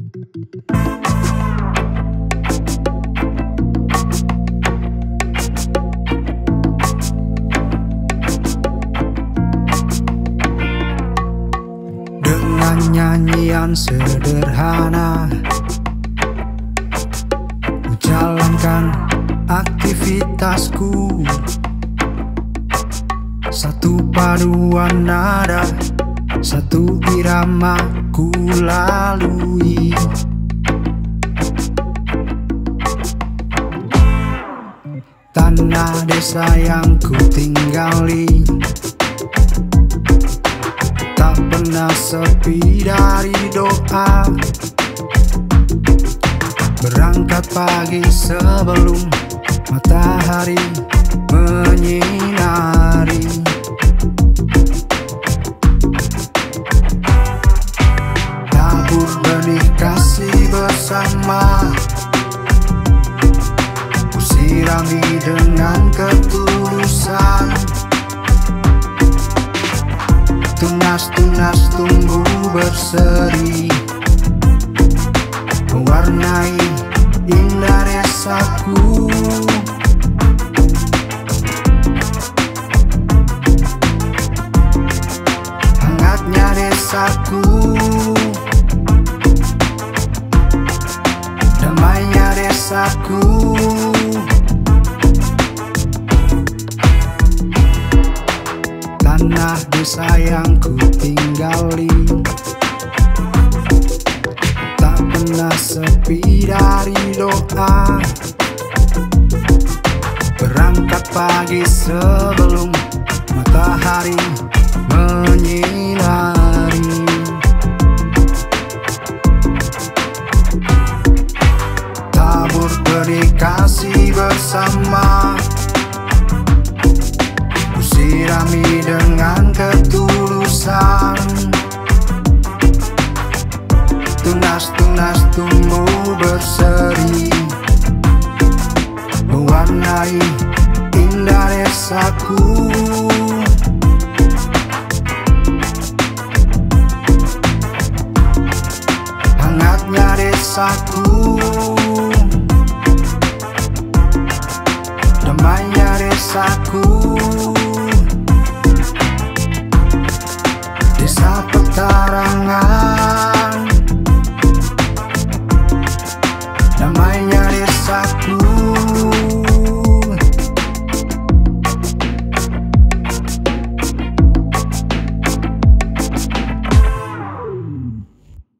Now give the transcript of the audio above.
Dengan nyanyian sederhana ku jalankan aktivitasku, satu paduan nada, satu irama ku lalui. Tanah desa yang ku tinggali tak pernah sepi dari doa. Berangkat pagi sebelum matahari menyinari. Tabur benih kasih bersama, ku sirami dengan ketulusan. Tunas-tunas tumbuh berseri, mewarnai indah desaku. Hangatnya desaku, damainya desaku. Tanah desa yang ku tinggali tak pernah sepi dari doa. Berangkat pagi sebelum matahari menyinari. Tabur benih kasih bersama, ku sirami dengan ketulusan. Tunas-tunas tumbuh berseri, mewarnai indah desaku. Hangatnya desaku, damainya desaku.